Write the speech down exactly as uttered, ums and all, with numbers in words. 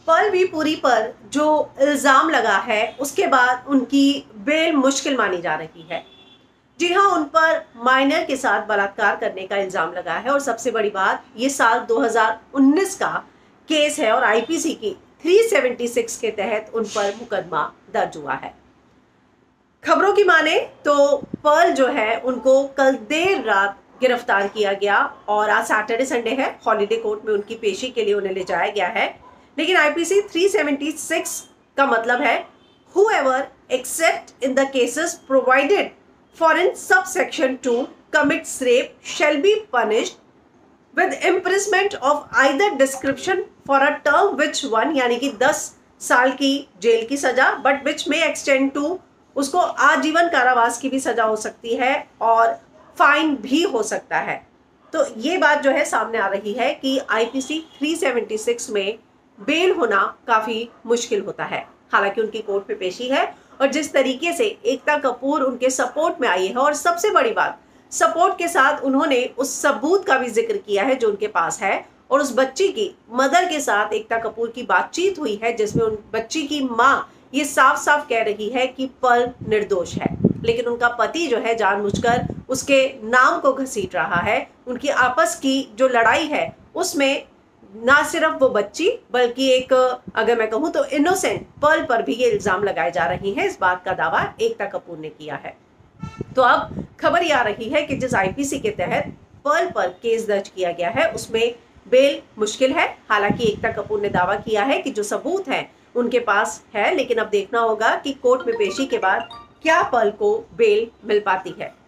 पलवी पुरी पर जो इल्ज़ाम लगा है उसके बाद उनकी बेल मुश्किल मानी जा रही है। जी हाँ, उन पर माइनर के साथ बलात्कार करने का इल्ज़ाम लगा है और सबसे बड़ी बात, ये साल दो हज़ार उन्नीस का केस है और आईपीसी की तीन सौ छिहत्तर के तहत उन पर मुकदमा दर्ज हुआ है। खबरों की माने तो पर्ल जो है उनको कल देर रात गिरफ्तार किया गया और आज सैटरडे संडे है, हॉलिडे कोर्ट में उनकी पेशी के लिए उन्हें ले जाया गया है। लेकिन आईपीसी तीन सौ छिहत्तर का मतलब है whoever except in the cases provided for in subsection two commits rape shall be punished with imprisonment of either description for a term which one, यानी कि दस साल की जेल की सजा, but which may extend to, उसको आजीवन कारावास की भी सजा हो सकती है और फाइन भी हो सकता है। तो ये बात जो है सामने आ रही है कि आईपीसी तीन सौ छिहत्तर में बेल होना काफी मुश्किल होता है। हालांकि उनकी कोर्ट पे पेशी है और जिस तरीके से एकता कपूर उनके सपोर्ट में आई है, और सबसे बड़ी बात, सपोर्ट के साथ उन्होंने उस सबूत का भी जिक्र किया है जो उनके पास है, और उस बच्ची की मदर के साथ एकता कपूर की बातचीत हुई है जिसमें उन बच्ची की माँ ये साफ साफ कह रही है कि पर्ल निर्दोष है। लेकिन उनका पति जो है जानबूझकर उसके नाम को घसीट रहा है। उनकी आपस की जो लड़ाई है उसमें ना सिर्फ वो बच्ची बल्कि एक, अगर मैं कहूँ तो इनोसेंट पर्ल पर भी ये इल्जाम लगाए जा रही हैं। इस बात का दावा एकता कपूर ने किया है। तो अब खबर ये आ रही है कि जिस आईपीसी के तहत पर्ल पर केस दर्ज किया गया है उसमें बेल मुश्किल है। हालांकि एकता कपूर ने दावा किया है कि जो सबूत हैं उनके पास है, लेकिन अब देखना होगा कि कोर्ट में पेशी के बाद क्या पर्ल को बेल मिल पाती है।